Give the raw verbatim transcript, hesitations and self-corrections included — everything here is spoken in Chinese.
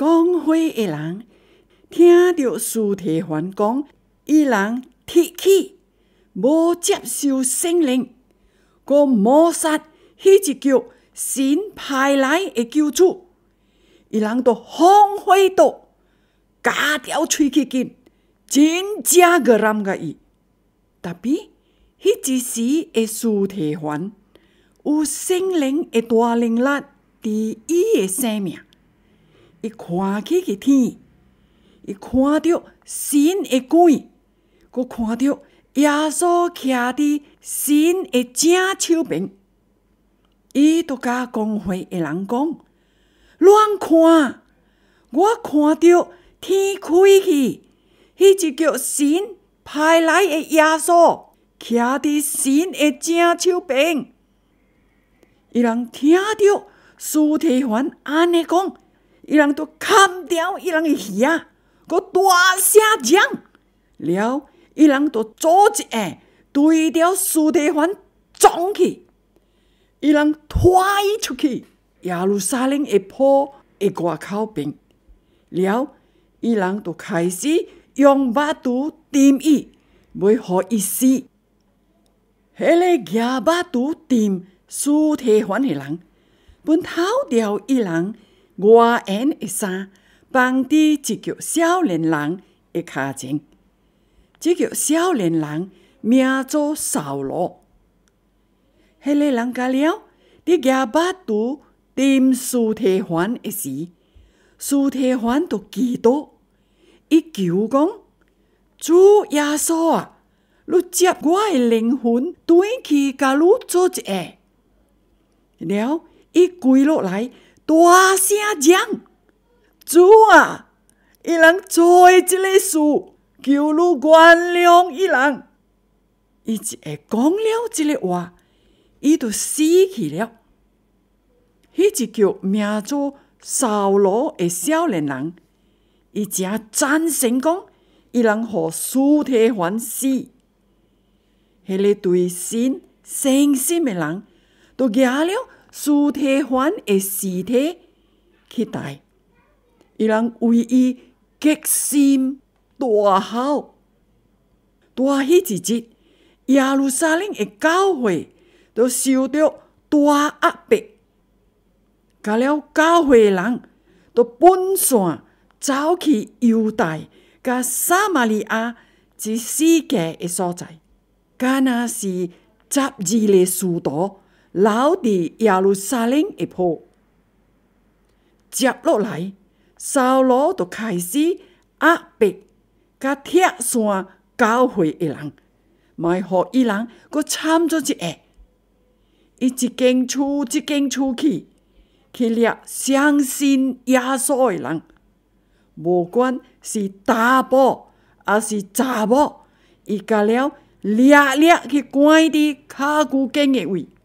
讲会的人听到司提反讲，伊人提起无接受圣灵，佮抹杀迄一句神派来的救主，伊人都荒废到加条喙齿筋，真正个ram个伊。特别迄一时的司提反，有圣灵的大能力伫伊的生命。伊看起去天，伊看到神的光，佮看到耶稣徛伫神的正手边。伊就甲公会的人讲：乱看，我看到天开去，迄一叫神派来的耶稣徛伫神的正手边。伊人听到司提反安尼讲，伊人都砍掉伊人的耳，佮大声讲了，伊人都组一下对着司提反撞去。伊人拖伊出去耶路撒冷的坡的外口边，了伊人就开始用巴肚钉伊，要互伊死。迄个举巴肚钉司提反的人，本偷掉伊人外缘的衫，放伫一个少年人的骹前。这个少年人名做扫罗。迄个人甲了，伫举巴肚钉司提反的时，司提反就祈祷，伊求讲：主耶稣啊，你接我的灵魂转去，甲你做一下。了，伊跪落来，大声讲：主啊，伊人做的这个事，求你原谅伊人。伊一下讲了这个话，伊就死去了。迄一叫名做扫罗的少年人，伊真赞成讲，伊人互司提反死。迄个对神诚心的人，就举了司提反的尸体去带，伊人为伊决心大哭。大迄一日，耶路撒冷的教会都受到大压迫，甲了教会的人都分散走去犹太甲撒玛利亚之世界的所在，敢若是十二个使徒留伫耶路撒冷的坡。接落来，扫罗就开始压迫甲拆散教会的人，莫互伊人阁参做一下。伊一间厝一间厝去，去掠相信耶稣的人，无管是查甫还是查某，伊甲了掠掠去关伫骹牛间的位。